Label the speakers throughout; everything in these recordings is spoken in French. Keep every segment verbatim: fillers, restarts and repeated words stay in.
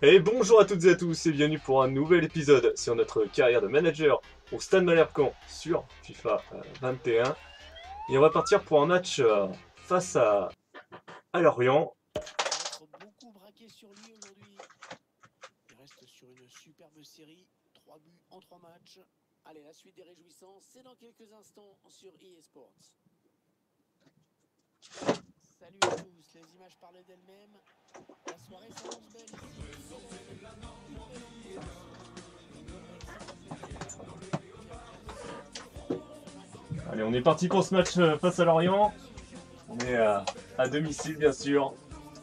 Speaker 1: Et bonjour à toutes et à tous et bienvenue pour un nouvel épisode sur notre carrière de manager au Stade Malherbe-Caen sur FIFA euh, vingt et un. Et on va partir pour un match euh, face à, à Lorient.
Speaker 2: Il va être beaucoup braqué sur lui aujourd'hui. Il reste sur une superbe série. trois buts en trois matchs. Allez, la suite des réjouissances, c'est dans quelques instants sur E A Sports. Salut à tous, les images parlent d'elles-mêmes. La soirée s'annonce belle ici.
Speaker 1: Allez, on est parti pour ce match euh, face à Lorient. On est euh, à domicile bien sûr.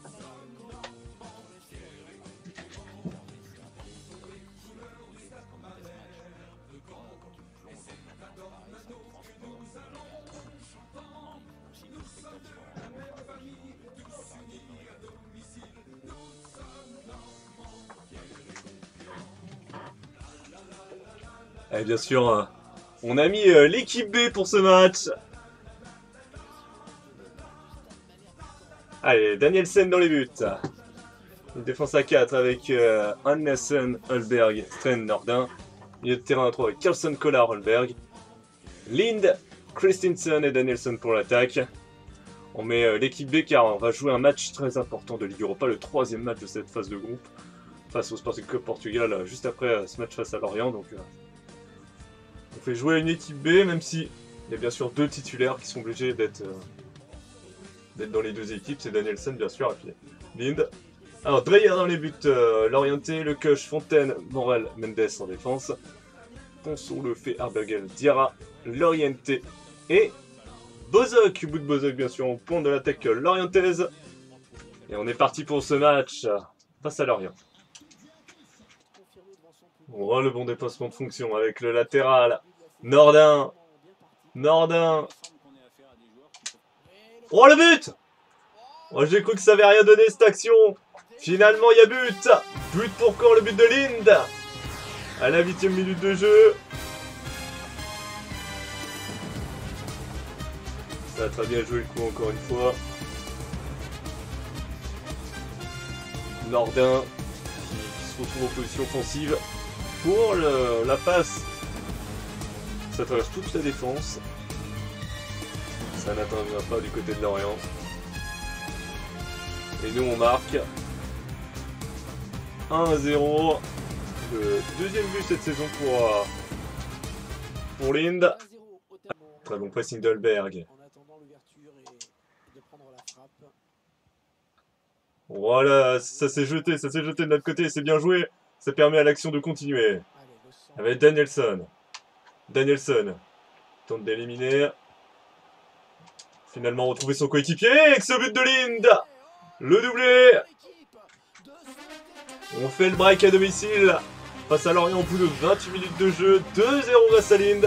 Speaker 1: Et bien sûr, euh, on a mis euh, l'équipe B pour ce match. Allez, Danielsen dans les buts. Une défense à quatre avec euh, Hannessen, Holberg, Stren, Nordin. Milieu de terrain à trois avec Carlson, Collar, Holberg. Lind, Christensen et Danielson pour l'attaque. On met euh, l'équipe B car on va jouer un match très important de Ligue Europa, le troisième match de cette phase de groupe face au Sporting Club Portugal, euh, juste après euh, ce match face à Lorient. Donc, euh, on fait jouer une équipe B, même si il y a bien sûr deux titulaires qui sont obligés d'être euh, d'être dans les deux équipes. C'est Danielson bien sûr et puis Lind. Alors Dreyer dans les buts, euh, Lorienté, Le Cuche, Fontaine, Morel, Mendes en défense. Ponceau, Le Fait, Arbergel, Diarra, Lorienté et Bozok, bout de Bozok bien sûr, au point de l'attaque lorientaise. Et on est parti pour ce match face à Lorient. On voit le bon dépassement de fonction avec le latéral. Nordin. Nordin. Oh le but! Oh, j'ai cru que ça avait rien donné cette action. Finalement il y a but. But pour Caen, le but de Lind. À la huitième minute de jeu. Ça a très bien joué le coup encore une fois. Nordin qui, qui se retrouve en position offensive pour le, la passe. Ça traverse toute la défense. Ça n'atteindra pas du côté de Lorient. Et nous on marque un à zéro. Le deuxième but cette saison pour, euh, pour Lind. Très bon pressing d'Holberg. Voilà, ça s'est jeté, ça s'est jeté de notre côté, c'est bien joué. Ça permet à l'action de continuer. Avec Danielson. Danielson tente d'éliminer. Finalement retrouver son coéquipier avec ce but de Lind. Le doublé. On fait le break à domicile. Face à Lorient au bout de vingt-huit minutes de jeu. deux zéro grâce à Lind.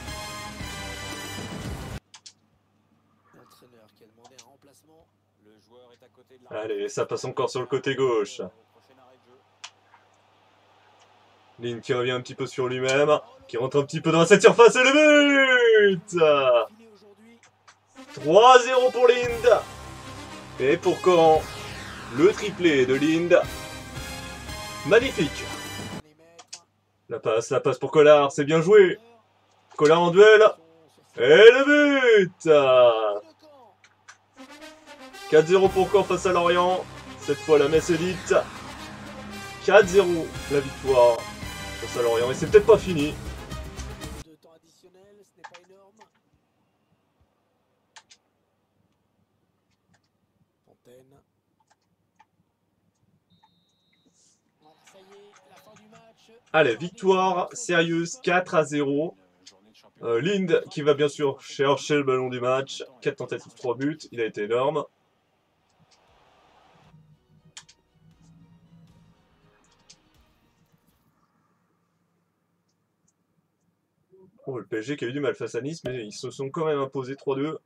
Speaker 1: Allez, ça passe encore sur le côté gauche. Lind qui revient un petit peu sur lui-même. Qui rentre un petit peu dans cette surface et le but. trois zéro pour Lind. Et pour Caen, le triplé de Lind. Magnifique. La passe, la passe pour Collard, c'est bien joué. Collard en duel. Et le but. quatre zéro pour Caen face à Lorient. Cette fois la messe est dite. quatre zéro la victoire face à Lorient. Et c'est peut-être pas fini. Allez, victoire sérieuse quatre à zéro. Euh, Lind qui va bien sûr chercher le ballon du match. quatre tentatives, trois buts. Il a été énorme. Oh, le P S G qui a eu du mal face à Nice, mais ils se sont quand même imposés trois deux.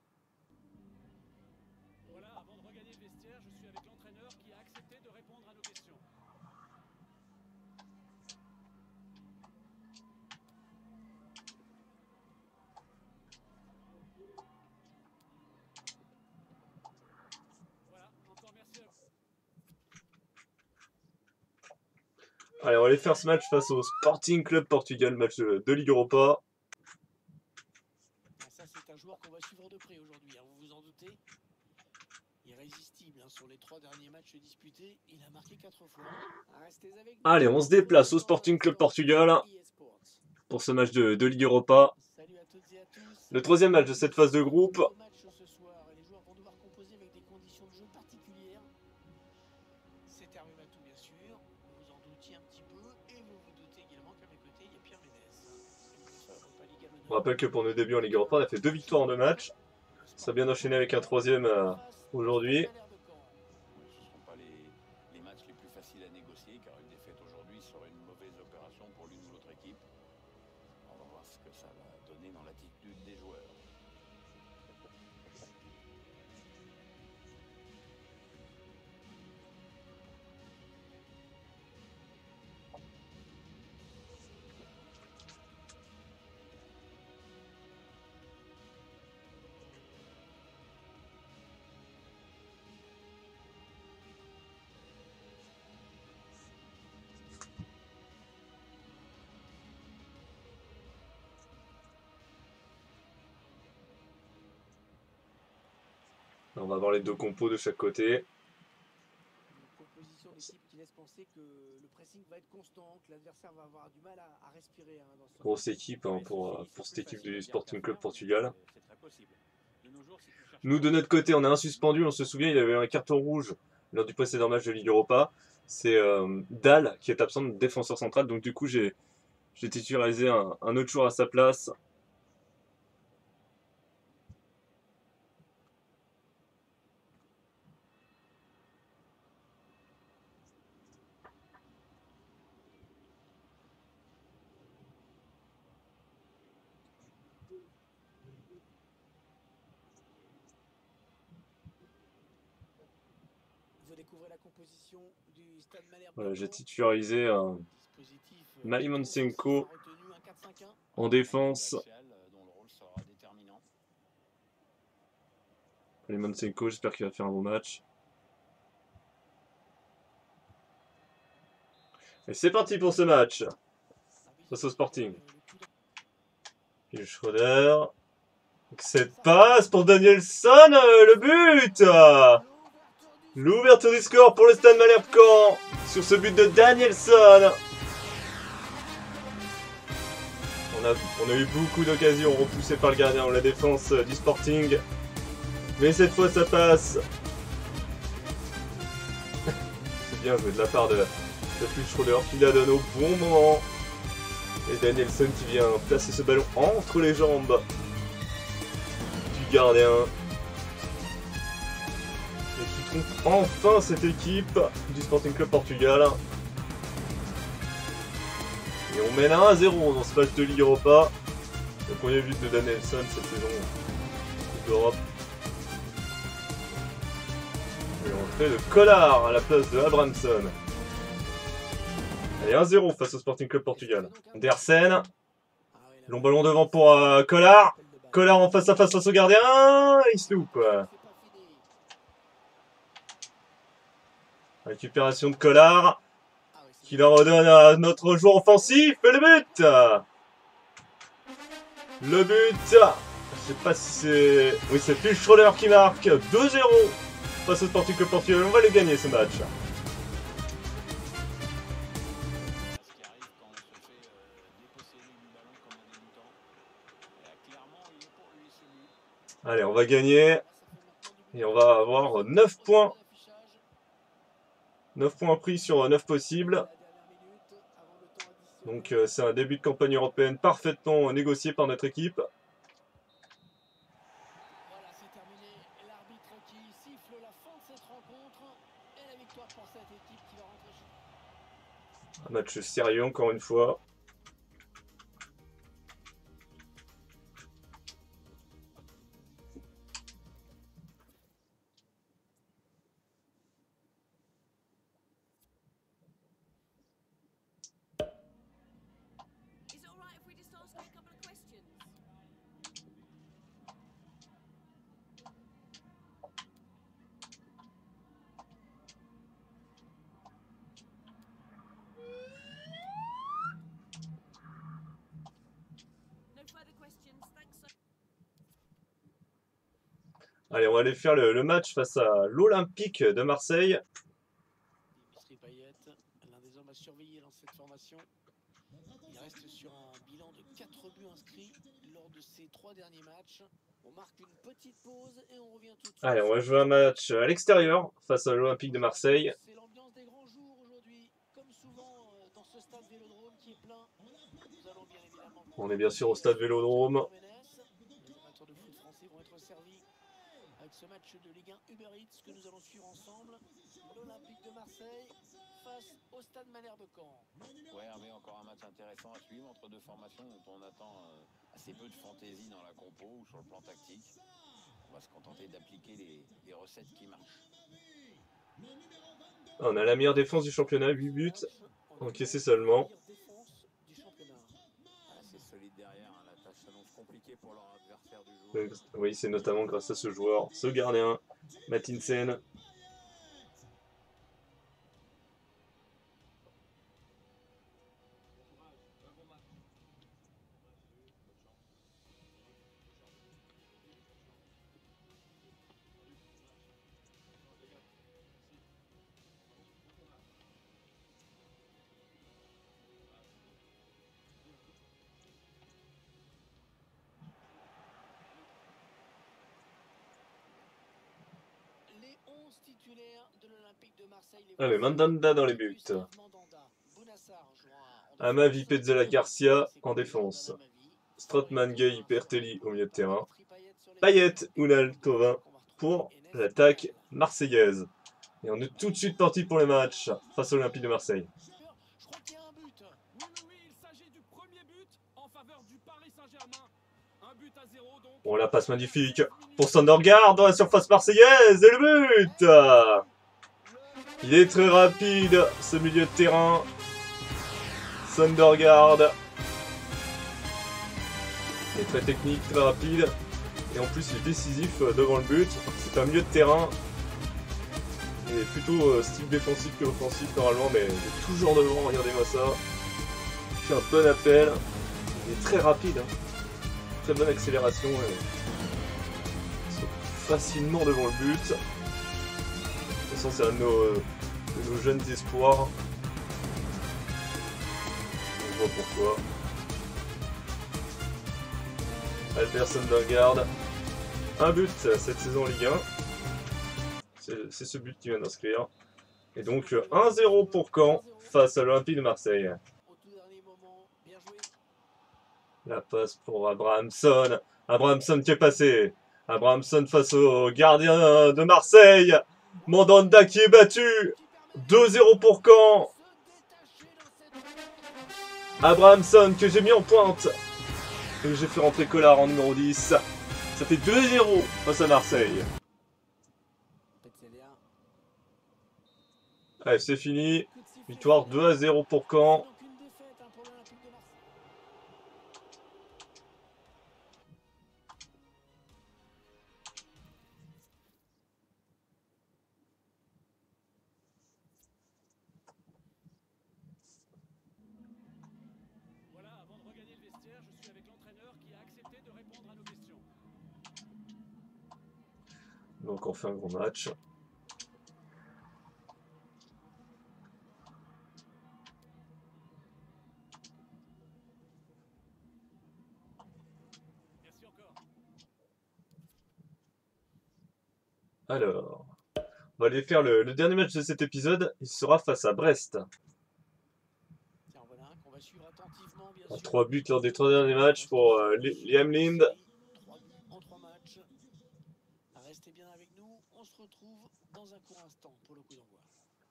Speaker 1: Allez, on va aller faire ce match face au Sporting Club Portugal, match de, de Ligue Europa.
Speaker 2: Ah, ça, c'est un joueur qu'on va suivre de près aujourd'hui, hein, vous vous en doutez. Irrésistible hein, sur les trois derniers matchs disputés, il a marqué quatre fois. Restez avec nous.
Speaker 1: Allez, on se déplace au Sporting Club Portugal pour ce match de, de Ligue Europa.
Speaker 2: Salut à toutes et à tous.
Speaker 1: Le troisième match de cette phase de groupe.
Speaker 2: Match ce soir, et les joueurs vont devoir composer avec des conditions de jeu particulières. C'est Hervé Matou, bien sûr. Vous vous en doutiez un petit peu, et vous vous doutez également qu'à mes côtés, il y a Pierre Ménès.
Speaker 1: On rappelle que pour nos débuts en Ligue Europa, on a fait deux victoires en deux matchs. Ça a bien enchaîné avec un troisième euh, aujourd'hui.
Speaker 3: Ce ne seront pas les, les matchs les plus faciles à négocier, car une défaite aujourd'hui serait une mauvaise opération pour l'une ou l'autre équipe. On va voir ce que ça va donner dans l'attitude des joueurs.
Speaker 1: On va voir les deux compos de chaque côté.
Speaker 2: Une composition d'équipe qui laisse penser que le pressing va être constant, que l'adversaire va avoir du mal à, à respirer. Hein, dans ce
Speaker 1: Grosse équipe hein, pour, pour cette équipe du Sporting Club Portugal. Nous, de notre côté, on a un suspendu. On se souvient, il y avait un carton rouge lors du précédent match de Ligue Europa. C'est euh, Dahl qui est absent de défenseur central. Donc du coup, j'ai titularisé un, un autre joueur à sa place.
Speaker 2: Vous découvrez la composition du Stade Malherbe.
Speaker 1: Voilà, j'ai titularisé un
Speaker 2: Dispositif, euh,
Speaker 1: Malimansenko
Speaker 2: retenu, un quatre cinq un.
Speaker 1: en défense.
Speaker 3: Dont le rôle sera déterminant.
Speaker 1: Malimansenko, j'espère qu'il va faire un bon match. Et c'est parti pour ce match face au Sporting. Phil Schroeder. Cette passe pour Danielson, euh, le but. L'ouverture du score pour le Stade Malherbe Caen sur ce but de Danielson. On a, on a eu beaucoup d'occasions repoussées par le gardien dans la défense du Sporting. Mais cette fois ça passe. C'est bien joué de la part de, de Phil Schroeder qui la donne au bon moment. Et Danielson qui vient placer ce ballon entre les jambes du gardien. Et qui trompe enfin cette équipe du Sporting Club Portugal. Et on mène un à zéro dans ce match de Ligue Europa. Le premier but de Danielson cette saison Coupe d'Europe. Et l'entrée de Collard à la place de Abramson. Allez, un zéro face au Sporting Club Portugal. Dersen. Long ballon devant pour euh, Collard. Collard en face à face face au gardien. Il se loupe. Récupération de Collard. Qui la redonne à notre joueur offensif. Et le but. Le but. Je sais pas si c'est... Oui, c'est Phil Schroeder qui marque. deux zéro face au Sporting Club Portugal. On va le gagner ce match. Allez, on va gagner. Et on va avoir neuf points. neuf points pris sur neuf possibles. Donc euh, c'est un début de campagne européenne parfaitement négocié par notre équipe.
Speaker 2: Voilà, c'est terminé. L'arbitre qui siffle la fin de cette rencontre. Et la victoire pour cette équipe qui va rentrer chez
Speaker 1: Un match sérieux encore une fois. Allez, on va aller faire le, le match face à l'Olympique de Marseille.
Speaker 2: Dimitri Payet, l'un des hommes à surveiller dans cette formation. Il reste sur un bilan de quatre buts inscrits lors de ses trois derniers matchs. On marque une petite pause et on revient tout de suite.
Speaker 1: Allez, on va jouer un match à l'extérieur face à l'Olympique de Marseille.
Speaker 2: C'est l'ambiance des grands jours aujourd'hui, comme souvent euh, dans ce stade Vélodrome qui est plein. Nous allons bien évidemment.
Speaker 1: On est bien sûr au stade Vélodrome.
Speaker 2: Les amateurs de foot français vont être servis avec ce match de Ligue un Uber Eats que nous allons suivre ensemble. L'Olympique de Marseille face au stade Malherbe de Caen.
Speaker 3: Ouais, Hervé, encore un match intéressant à suivre entre deux formations dont on attend euh, assez peu de fantaisie dans la compo ou sur le plan tactique. On va se contenter d'appliquer les, les recettes qui marchent.
Speaker 1: On a la meilleure défense du championnat, huit buts encaissés seulement.
Speaker 3: Ah, c'est solide derrière, hein, la tâche s'annonce compliquée pour leur adversaire du jour.
Speaker 1: Oui, c'est notamment grâce à ce joueur, ce gardien, Matinsen. Allez, Mandanda dans les buts. Amavi, Petzela, Garcia en défense. Strootman, Gay, Bertelli au milieu de terrain. Payet, Ounal, Thauvin pour l'attaque marseillaise. Et on est tout de suite parti pour le match face à l'Olympique de Marseille.
Speaker 2: Je crois qu'il y a un but. Oui, oui, oui, il s'agit du premier but en faveur du Paris Saint-Germain. Un but à zéro donc.
Speaker 1: On la passe magnifique pour Sondergaard dans la surface marseillaise. Et le but! Il est très rapide, ce milieu de terrain. Sondergaard. Il est très technique, très rapide. Et en plus, il est décisif devant le but. C'est un milieu de terrain. Il est plutôt euh, style défensif que offensif normalement, mais il est toujours devant, regardez-moi ça. Il fait un bon appel. Il est très rapide. Hein. Très bonne accélération. Et... il saute facilement devant le but. De toute façon, c'est un de nos, euh, de nos jeunes espoirs. On voit pourquoi. Albert Sondergaard. Un but cette saison en Ligue un. C'est ce but qui vient d'inscrire. Et donc un zéro pour Caen face à l'Olympique de Marseille. La passe pour Abrahamson. Abrahamson qui est passé. Abrahamson face au gardien de Marseille. Mandanda qui est battu. deux zéro pour Caen. Abrahamson que j'ai mis en pointe. Et j'ai fait rentrer Collard en numéro dix. Ça fait deux zéro face à Marseille. Allez, c'est fini. Victoire deux à zéro pour Caen.
Speaker 2: Voilà, avant de regagner le vestiaire, je suis avec l'entraîneur qui a accepté de répondre à nos questions.
Speaker 1: Donc on fait un gros match. Alors, on va aller faire le, le dernier match de cet épisode. Il sera face à Brest.
Speaker 2: Tiens, voilà, qu'on va suivre attentivement, bien
Speaker 1: En
Speaker 2: sûr.
Speaker 1: trois buts lors des trois derniers matchs pour euh, Liam Lind.
Speaker 2: trois buts en trois matchs. Restez bien avec nous. On se retrouve dans un court instant pour le coup d'envoi.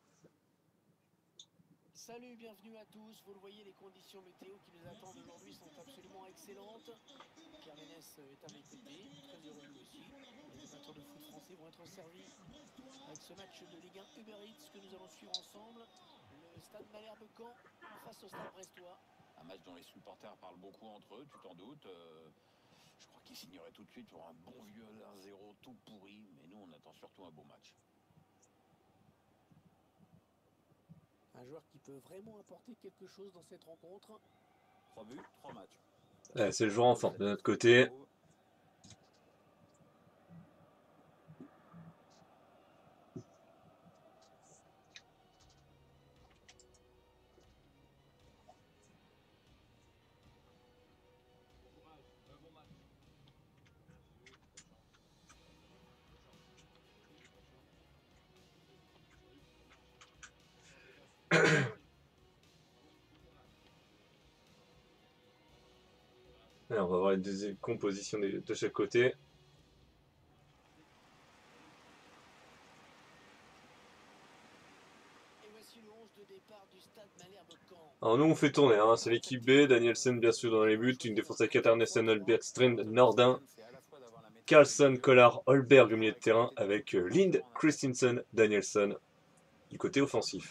Speaker 2: Salut, bienvenue à tous. Vous le voyez, les conditions météo qui nous attendent aujourd'hui sont absolument excellentes. Pierre Ménès est à mes côtés, très heureux lui aussi. Les amateurs de foot français vont être servis avec ce match de Ligue un Uber Eats que nous allons suivre ensemble. Le stade Malherbe de Caen face au stade brestois.
Speaker 3: Un match dont les supporters parlent beaucoup entre eux, tu t'en doutes. Euh, je crois qu'ils signeraient tout de suite pour un bon vieux un zéro tout pourri, mais nous on attend surtout un beau match.
Speaker 2: Un joueur qui peut vraiment apporter quelque chose dans cette rencontre.
Speaker 3: Trois buts, trois matchs.
Speaker 1: Ouais, c'est le joueur en forme de notre côté. Et on va voir les deux compositions de, de chaque côté.
Speaker 2: Et voici le onze de départ du stade Malherbe-Caen.
Speaker 1: Alors nous on fait tourner, hein. C'est l'équipe B, Danielsen bien sûr dans les buts, une défense à quatre, Arnesen, Bergstrand, Nordin, Carlson, Kollar, Holberg au milieu de terrain avec euh, Lind, Christensen, Danielson du côté offensif.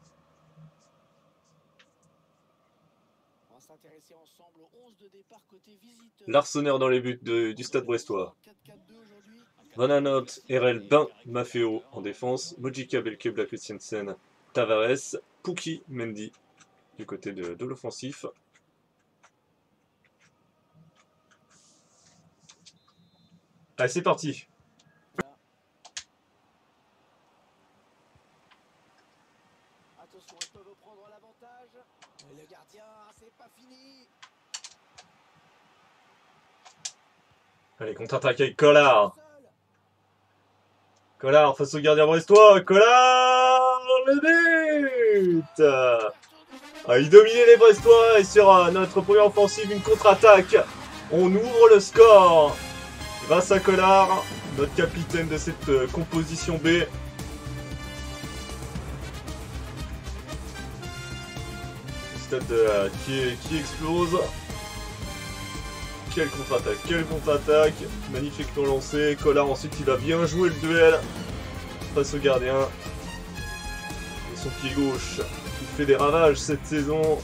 Speaker 2: On va s'intéresser ensemble au onze de départ côté visiteur.
Speaker 1: Larsonneur dans les buts de- du stade brestois.
Speaker 2: quatre quatre deux aujourd'hui.
Speaker 1: Van Aanholt, R L, Bain, Maffeo en défense, Mojica, Belkebla, Christensen, Tavares, Pouki, Mendy du côté de, de l'offensif. Allez, c'est parti.
Speaker 2: Attention, ils peuvent prendre l'avantage. Le gardien, c'est pas fini.
Speaker 1: Allez, contre-attaque avec Kollar. Kollar face au gardien brestois. Kollar, le but. Ah, il dominait les Brestois et sur euh, notre première offensive, une contre-attaque. On ouvre le score grâce à Kollar, notre capitaine de cette euh, composition B. Le stade euh, qui, qui explose. Quelle contre-attaque, quelle contre-attaque. Magnifique pour lancer. Kollar ensuite il va bien jouer le duel face au gardien. Et son pied gauche qui fait des ravages cette saison.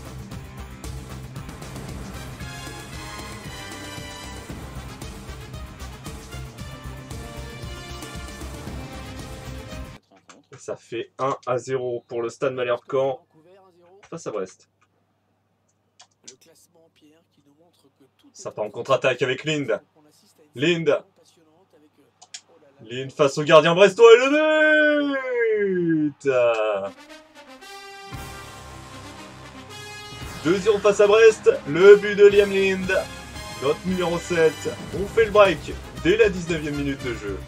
Speaker 1: Et ça fait un à zéro pour le stade Malherbe-Caen face à Brest.
Speaker 2: Le classement, Pierre, qui nous montre que tout
Speaker 1: Ça
Speaker 2: est
Speaker 1: part en contre-attaque avec Lind.
Speaker 2: On assiste à une
Speaker 1: Lind.
Speaker 2: saison passionnante avec, euh, oh là là.
Speaker 1: Lind face au gardien brestois et le but. deux zéro face à Brest, le but de Liam Lind, notre numéro sept. On fait le break dès la dix-neuvième minute de jeu.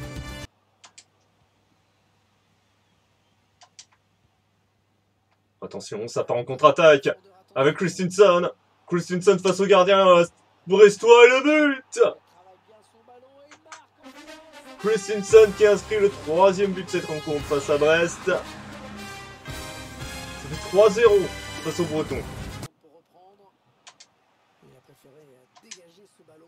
Speaker 1: Attention, ça part en contre-attaque avec Christensen. Christensen face au gardien euh, brestois et le but.
Speaker 2: Travaille bien son ballon et il marque en France.
Speaker 1: Christensen qui inscrit le troisième but de cette rencontre face à Brest. Ça fait trois zéro face aux Bretons.
Speaker 2: Pour reprendre. Il a préféré euh, dégager ce ballon.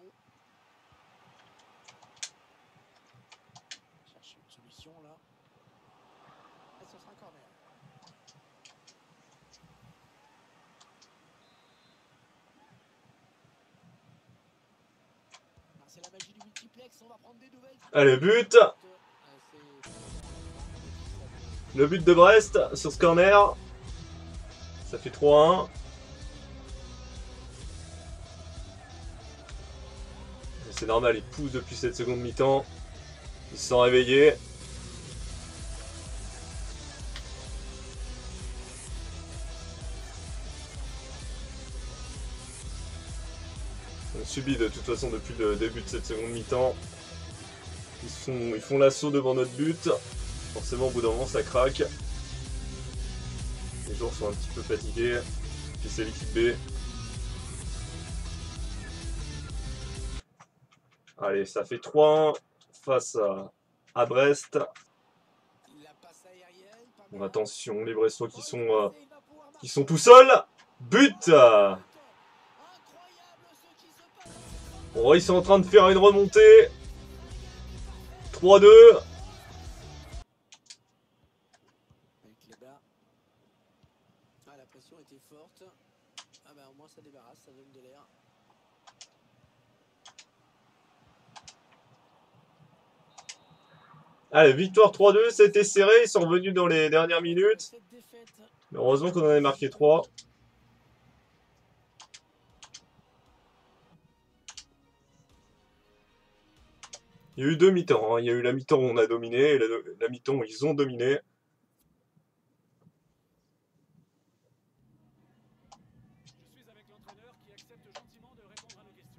Speaker 2: Chercher une solution là. Et ce sera un corner. Ah, c'est la magie du multiplex, on va prendre des nouvelles.
Speaker 1: Allez, but.
Speaker 2: Euh, c'est-
Speaker 1: Le but de Brest sur ce corner. Ça fait trois un. C'est normal, ils poussent depuis cette seconde mi-temps. Ils se sont réveillés. On subit de toute façon depuis le début de cette seconde mi-temps. Ils, sont, ils font l'assaut devant notre but. Forcément, au bout d'un moment, ça craque. Les joueurs sont un petit peu fatigués. Puis c'est l'équipe B. Allez, ça fait trois un face à, à Brest.
Speaker 2: La passe aérienne, pas
Speaker 1: Bon,
Speaker 2: mal.
Speaker 1: attention, les Brestois qui sont, euh, qui sont tout seuls. But.
Speaker 2: Incroyable ce qui se passe.
Speaker 1: Bon, ils sont en train de faire une remontée. trois deux.
Speaker 2: Avec les bas. Ah, la pression était forte. Ah bah au moins ça débarrasse, ça donne de l'air.
Speaker 1: Allez, victoire trois deux, c'était serré. Ils sont revenus dans les dernières minutes.
Speaker 2: Cette défaite,
Speaker 1: Mais heureusement qu'on en avait marqué trois. Il y a eu deux mi-temps, hein. Il y a eu la mi-temps où on a dominé et la, la mi-temps où ils ont dominé.
Speaker 4: Je suis avec l'entraîneur qui accepte gentiment de répondre à nos questions.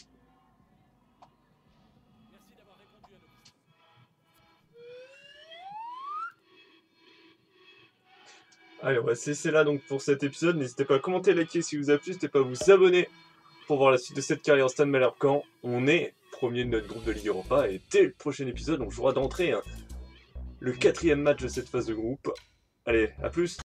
Speaker 4: Merci d'avoir répondu à nos questions.
Speaker 1: Allez, on va se laisser là donc pour cet épisode. N'hésitez pas à commenter, liker si vous a plu. N'hésitez pas à vous abonner pour voir la suite de cette carrière Stade Malherbe Caen. On est premier de notre groupe de Ligue Europa et dès le prochain épisode, on jouera d'entrée hein, le quatrième match de cette phase de groupe. Allez, à plus!